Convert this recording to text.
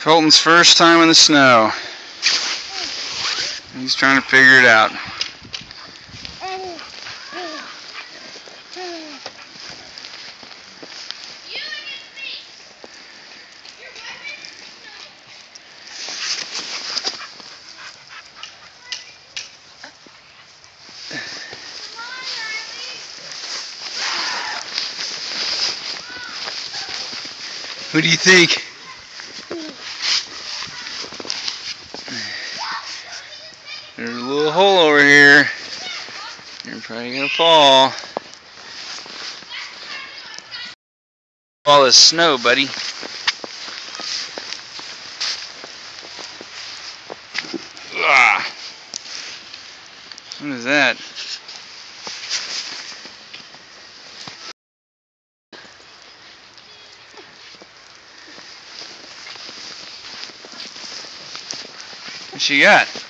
Colton's first time in the snow. He's trying to figure it out. What do you think? There's a little hole over here. You're probably gonna fall. All this snow, buddy. Ah. What is that? What you got?